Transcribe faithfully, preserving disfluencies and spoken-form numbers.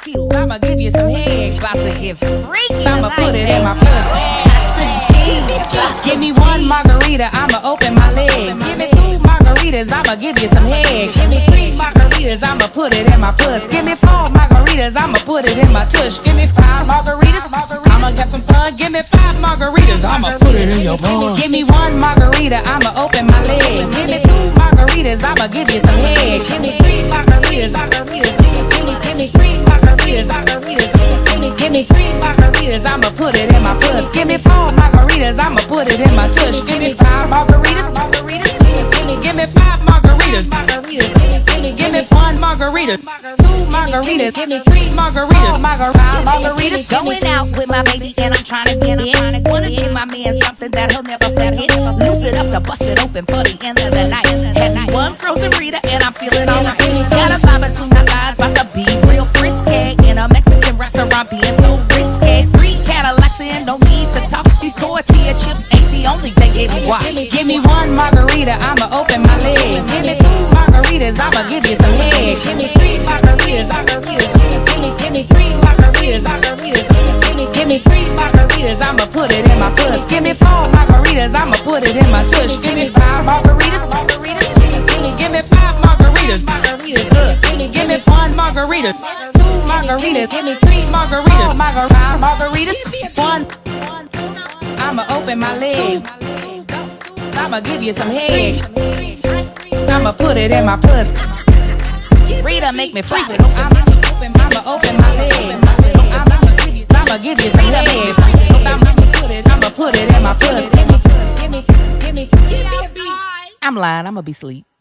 I'ma give you some head. About to get freaky. I'ma put it in my pussy. Give me one margarita, I'ma open my legs. Give me two margaritas, I'ma give you some head. Give me three margaritas, I'ma put it in my puss. Give me four margaritas, I'ma put it in my tush. Give me five margaritas, I'ma get some fun. Give me five margaritas, I'ma put it in your bun. Give me one margarita, I'ma open my legs. Give me two margaritas, I'ma give you some head. Give me three margaritas, margaritas. Give me, give me three margaritas, margaritas. Give me, give me three margaritas, I'ma put it in my puss. Give me four margaritas, I'ma put it in my tush. Give me five margaritas, margaritas. Give me, give me five margaritas, margaritas. Give me, give me one margarita, two margaritas. Give me three margaritas, margaritas, margaritas. Going out with my baby and I'm trying to get it. Wanna give my man something that he'll never forget. Loose it up to bust it open for the end of the night. Had me one frozen Rita and I'm feeling alright. Got a vibe between my thighs, about to be real frisky in a Mexican restaurant, being so risky. Three Cadillacs and no need to talk. These tortilla chips ain't the only thing it watch. Give me one margarita, I'ma open my legs. Give me two margaritas, I'ma give you some head. Give me three margaritas, margaritas. Give me, give me three margaritas, margaritas. Give me, give me three margaritas, I'ma put it in my puss. Give me four margaritas, I'ma put it in my tush. Give me five margaritas, margaritas. Give me, give me five margaritas, margaritas. Uh, give me, give me one margarita, two margaritas. Give me three margaritas, margaritas, margaritas. One, I'ma open my legs. I'ma give you some head. I'ma put it in my puss. Rita make me freak it. I'ma open, I'ma open my legs. I'ma give you, I'ma give you some head. I'ma put it, I'ma put it in my puss. Give me, give me, give me, give me. I'm lying, I'ma be asleep.